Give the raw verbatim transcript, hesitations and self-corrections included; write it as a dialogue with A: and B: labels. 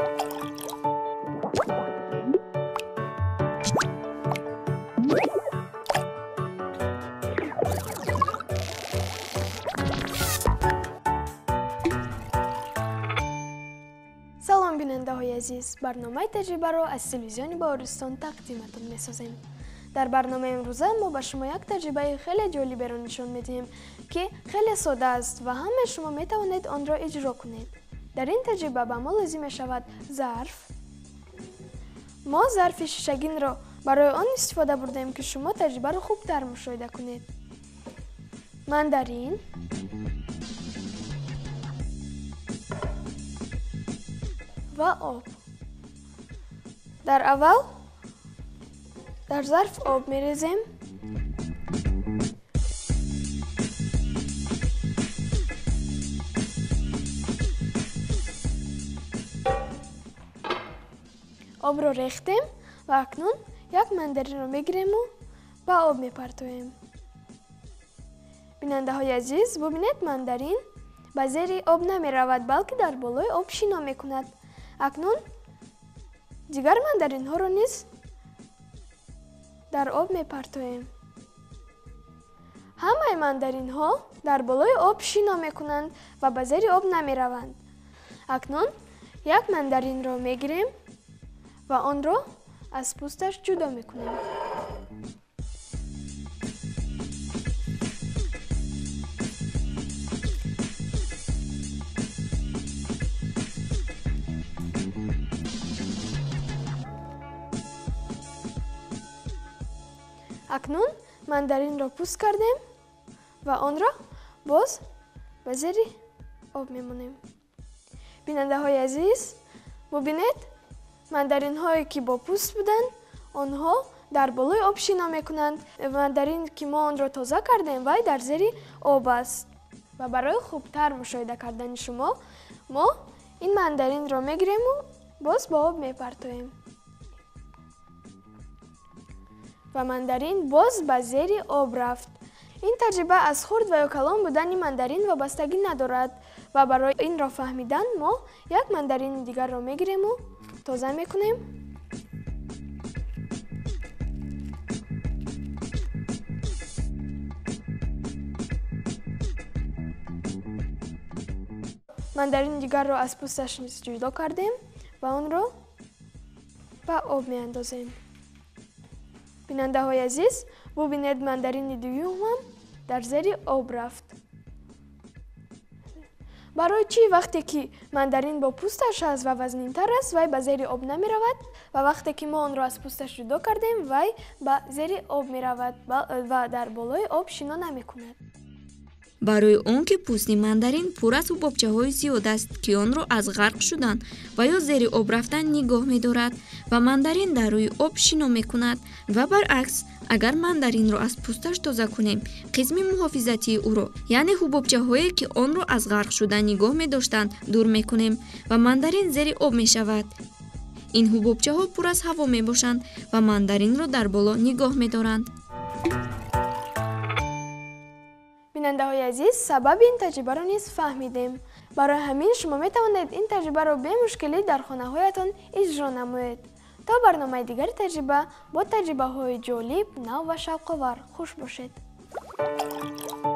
A: салом бинандаҳои азиз, барномаи таҷрибаро аз телевизиони Баҳористон тақдиматон месозем. дар барномаи имрӯза мо ба шумо як таҷрибаи хеле ҷолиберо нишон медиҳем, ки хеле сода аст ва ҳамаи шумо метавонед онро иҷро кунед. дар ин таҷриба ба мо лозим мешавад зарф. мо зарфи шишагинро барои он истифода бурдаем, ки шумо таҷрибаро хубтар мушоҳида кунед. мандарин, ва об. дар аввал дар зарф об мерезем. обро рехтем ва акнун як мандаринро мегирему ба об мепартоем. бинандаҳои азиз, бубинед, мандарин ба зери об намеравад, балки дар болои об шино мекунад. акнун дигар мандаринҳоро низ дар об мепартоем. ҳамаи мандаринҳо дар болои об шино мекунанд ва ба зери об намераванд. акнун як мандаринро мегирем ва онро аз пӯсташ ҷудо мекунем. акнун мандаринро пӯст кардем ва онро боз ба зери об мемонем. бинандаҳои азиз, бубинед, мандаринҳое ки бо пӯст буданд, онҳо дар болои об шино мекунанд. мандарин ки мо онро тоза кардем, вай дар зери об аст. ва барои хубтар мушоҳида кардани шумо, мо ин мандаринро мегирему боз ба об мепартоем. ва мандарин боз ба зери об рафт. ин таҷриба аз хурд ва ё калон будани мандарин вобастагӣ надорад ва барои инро фаҳмидан мо як мандарини дигарро мегирему, тоза мекунем. мандарини дигарро аз пӯсташ низ ҷудо кардем ва онро ба об меандозем. бинандаҳои азиз, бубинед, мандарини дуюмам дар зери об рафт. барои чӣ вақте ки мандарин бо пӯсташ аст ва вазнинтар аст, вай ба зери об намеравад ва вақте ки мо онро аз пӯсташ ҷудо кардем, вай ба зери об меравад ва дар болои об шино намекунад.
B: барои он ки пӯсти мандарин пур аз ҳубобчаҳои зиёд аст, ки онро аз ғарқ шудан ва ё зери об рафтан нигоҳ медорад ва мандарин дар рӯи об шино мекунад. ва баръакс, агар мандаринро аз пӯсташ тоза кунем, қисми муҳофизатии ӯро, яъне ҳубобчаҳое ки онро аз ғарқ шудан нигоҳ медоштанд, дур мекунем ва мандарин зери об мешавад. ин ҳубобчаҳо пур аз ҳаво мебошанд ва мандаринро дар боло нигоҳ медоранд.
A: бинандаҳои азиз, сабаби ин таҷрибаро низ фаҳмидем. барои ҳамин шумо метавонед ин таҷрибаро бемушкилӣ дар хонаҳоятон иҷро намоед. то барномаи дигари таҷриба бо таҷрибаҳои ҷолиб, нав ва шавқовар. хуш бошед.